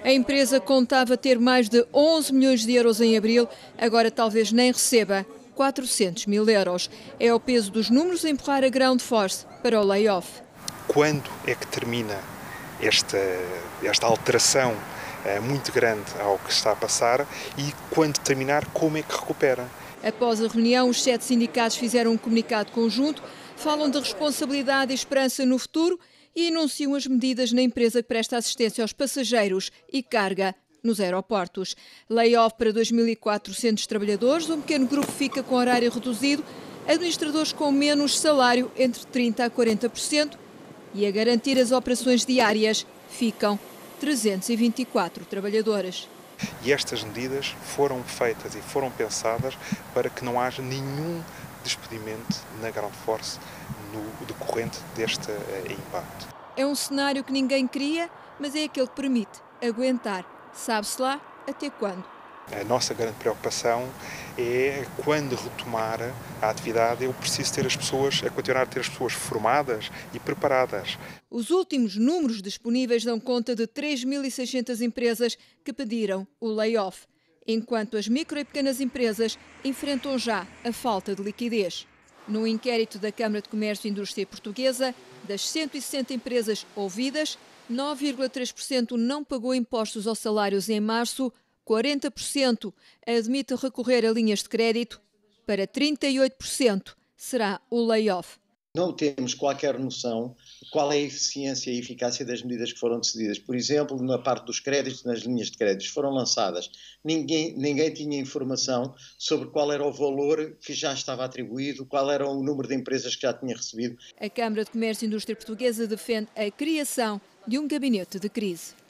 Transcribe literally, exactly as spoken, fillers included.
A empresa contava ter mais de onze milhões de euros em abril, agora talvez nem receba quatrocentos mil euros. É o peso dos números a empurrar a Ground Force para o layoff. Quando é que termina esta, esta alteração é, muito grande ao que está a passar e quando terminar, como é que recupera? Após a reunião, os sete sindicatos fizeram um comunicado conjunto, falam de responsabilidade e esperança no futuro e anunciam as medidas na empresa que presta assistência aos passageiros e carga nos aeroportos. Layoff para dois mil e quatrocentos trabalhadores, um pequeno grupo fica com horário reduzido, administradores com menos salário entre trinta a quarenta por cento e a garantir as operações diárias ficam trezentos e vinte e quatro trabalhadoras. E estas medidas foram feitas e foram pensadas para que não haja nenhum despedimento na Ground Force no decorrente deste uh, impacto. É um cenário que ninguém queria, mas é aquele que permite aguentar. Sabe-se lá até quando. A nossa grande preocupação é quando retomar a atividade, eu preciso ter as pessoas, a continuar a ter as pessoas formadas e preparadas. Os últimos números disponíveis dão conta de três mil e seiscentas empresas que pediram o layoff, enquanto as micro e pequenas empresas enfrentam já a falta de liquidez. No inquérito da Câmara de Comércio e Indústria Portuguesa, das cento e sessenta empresas ouvidas, nove vírgula três por cento não pagou impostos aos salários em março, quarenta por cento admite recorrer a linhas de crédito, para trinta e oito por cento será o layoff. Não temos qualquer noção de qual é a eficiência e eficácia das medidas que foram decididas. Por exemplo, na parte dos créditos, nas linhas de créditos foram lançadas. Ninguém, ninguém tinha informação sobre qual era o valor que já estava atribuído, qual era o número de empresas que já tinha recebido. A Câmara de Comércio e Indústria Portuguesa defende a criação de um gabinete de crise.